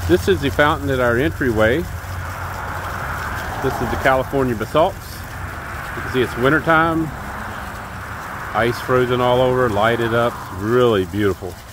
This is the fountain at our entryway. This is the California Basalts. You can see it's wintertime. Ice frozen all over, lighted up. It's really beautiful.